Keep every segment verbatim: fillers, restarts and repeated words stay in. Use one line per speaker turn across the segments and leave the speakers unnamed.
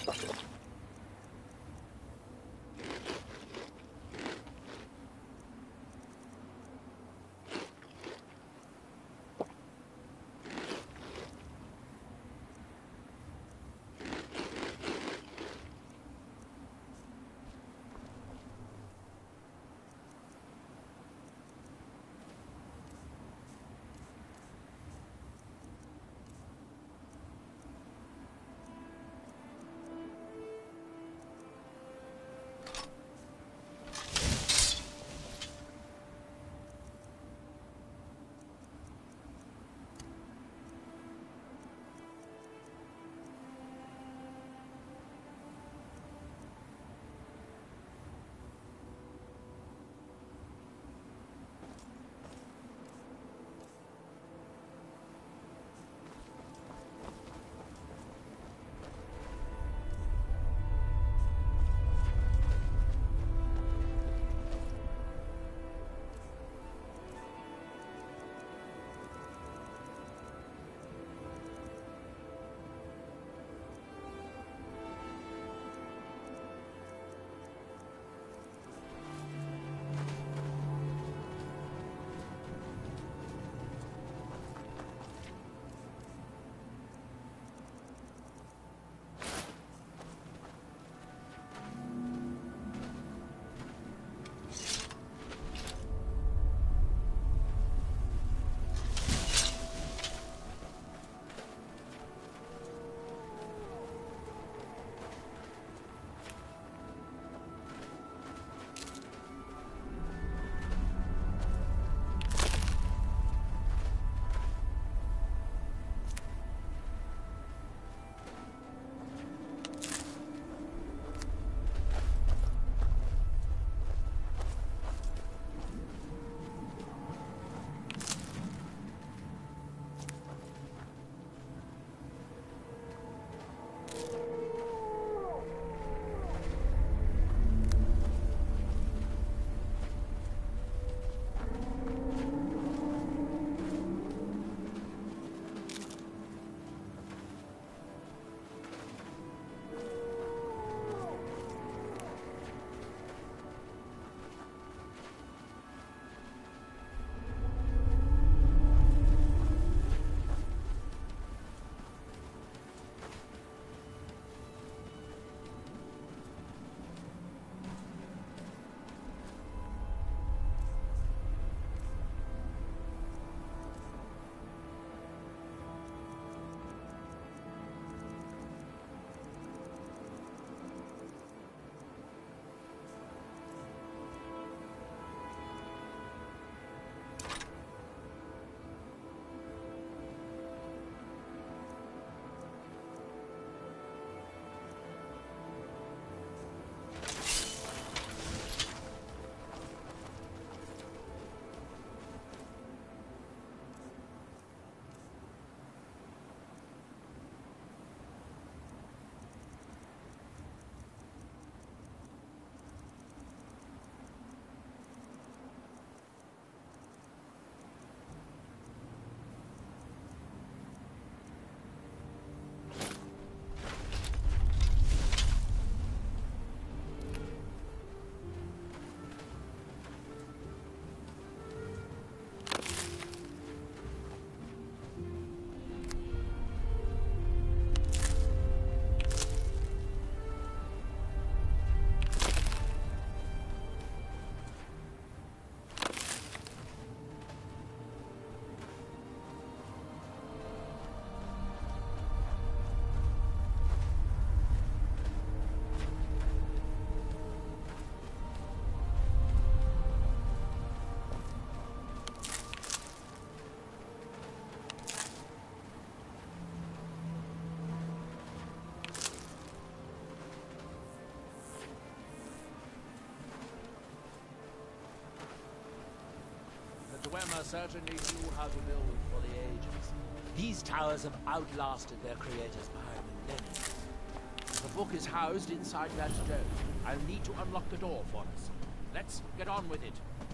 Dwemer certainly knew how to build for the ages. These towers have outlasted their creators by millennia. The book is housed inside that dome. I'll need to unlock the door for us. Let's get on with it.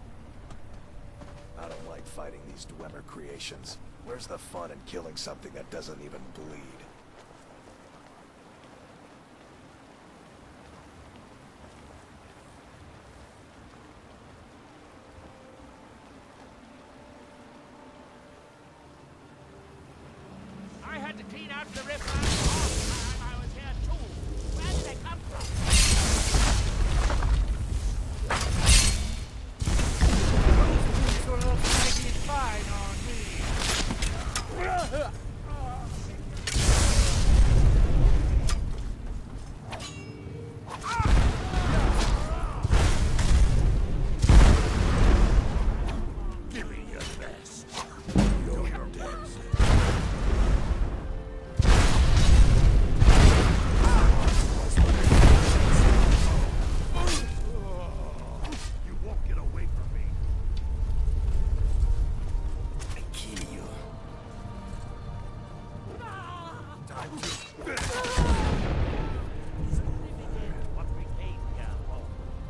I don't like fighting these Dwemer creations. Where's the fun in killing something that doesn't even bleed?
found the river last time I was here too. Where did they come from?
Those boots will look mighty fine on me.
Give me your best.
You're dead.
You won't get away from me.
I kill you.
Time to
What we came here for.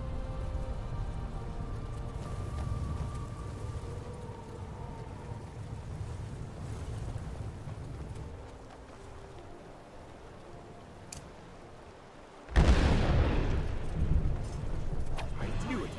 I knew it.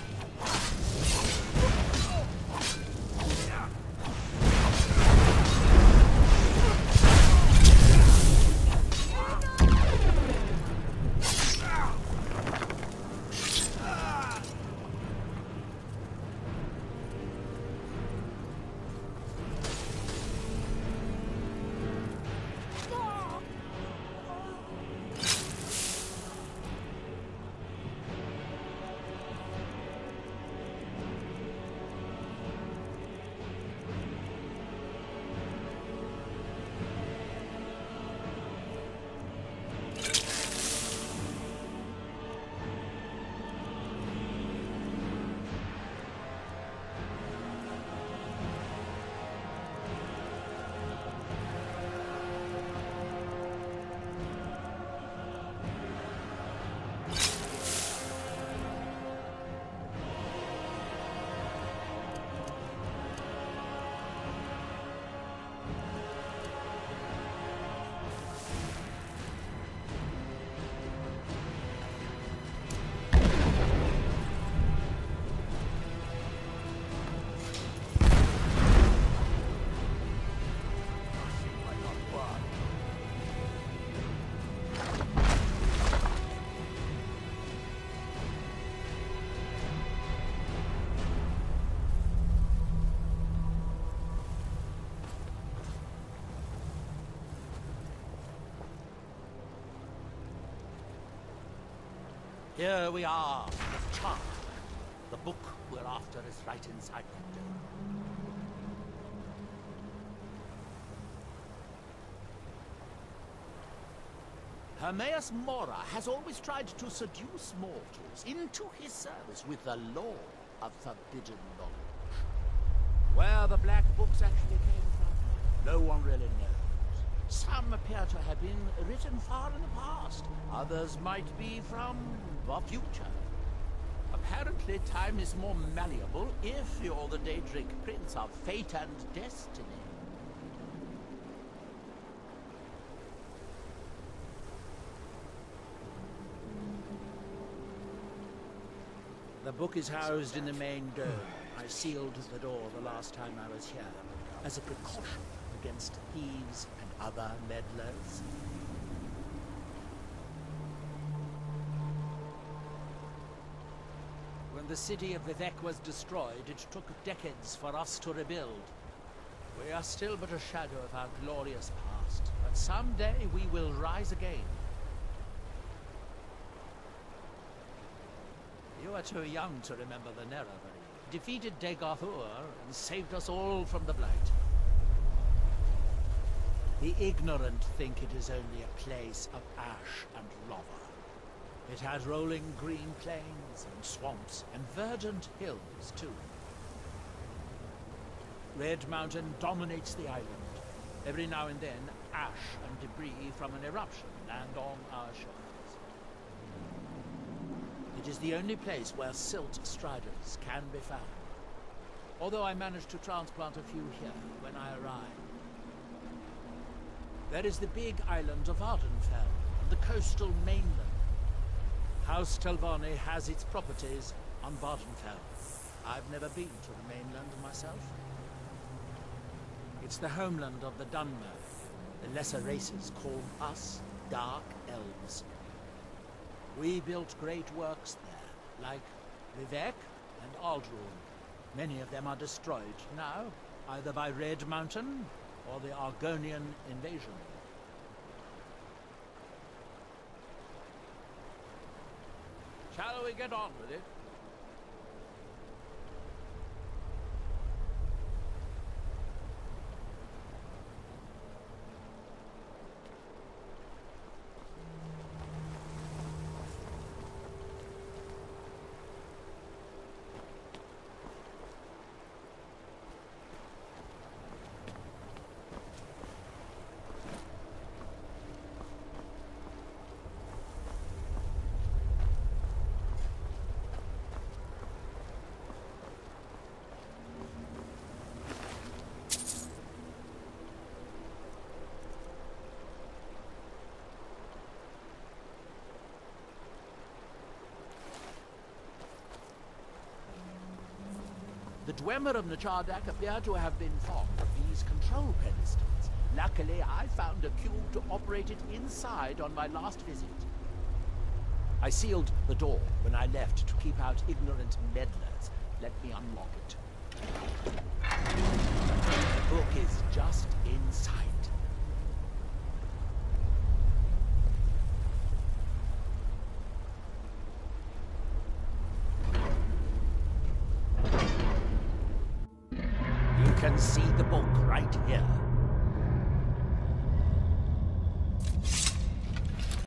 Here we are, the chart. The book we're after is right inside that door. Hermaeus Mora has always tried to seduce mortals into his service with the lore of forbidden knowledge. Where the black books actually came from, no one really knows. Some appear to have been written far in the past. Others might be from the future. Apparently, time is more malleable if you're the Daedric Prince of Fate and Destiny. The book is housed in the main dome. I sealed the door the last time I was here, as a precaution against thieves and other meddlers. When the city of Vivec was destroyed, it took decades for us to rebuild. We are still but a shadow of our glorious past, but someday we will rise again. You are too young to remember the Nerevari. Defeated Dagorhur and saved us all from the Blight. The ignorant think it is only a place of ash and lava. It has rolling green plains and swamps and verdant hills too. Red Mountain dominates the island. Every now and then, ash and debris from an eruption land on our shores. It is the only place where silt striders can be found. Although I managed to transplant a few here when I arrived. There is the big island of Ardenfell, and the coastal mainland. House Telvanni has its properties on Vardenfell. I've never been to the mainland myself. It's the homeland of the Dunmer. The lesser races call us Dark Elves. We built great works there, like Vivec and Aldrune. Many of them are destroyed now, either by Red Mountain or the Argonian invasion. Shall we get on with it? The Dwemer of Nechardak appear to have been fond of these control pedestals. Luckily, I found a cube to operate it inside on my last visit. I sealed the door when I left to keep out ignorant meddlers. Let me unlock it. The book is just inside. You can see the book right here.